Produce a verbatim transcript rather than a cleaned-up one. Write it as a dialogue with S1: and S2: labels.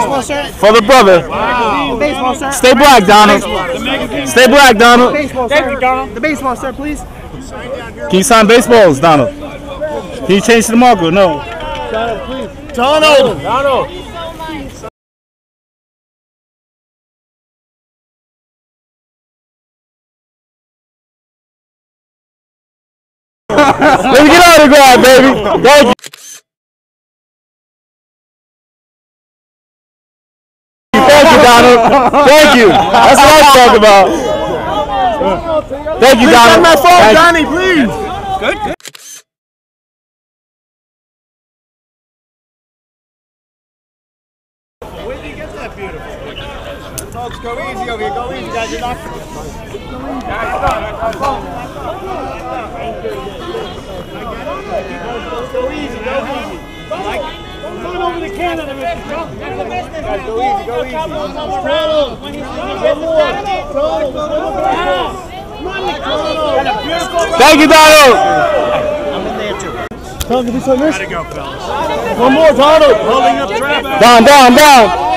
S1: baseball shirt.
S2: For the brother.
S1: Wow. The baseball shirt.
S2: Stay black, Donald. Stay black, Donald.
S1: The baseball shirt. The baseball shirt, please.
S2: Can you sign baseballs, Donald? Can you change to the marker? No.
S1: Donald, please.
S2: Donald.
S1: Donald.
S2: Let me get out of the ground, baby. Thank you. Thank you, Donald. Thank you. That's what I'm talking about. Thank you, Donald.
S1: My phone, Donnie, please. Good. Good. Where did you get that beautiful? Folks, go easy over here. Go easy, guys. You're not. Go easy. Go easy. Come on over to Canada, Mister Trump. Guys, go easy. Go easy. One more.
S2: Thank you, Donald.
S1: I'm in there too. Tom, can we sign this?
S3: Gotta go, fellas.
S1: One more, Donald.
S3: Holding up traffic.
S2: Down, down, down.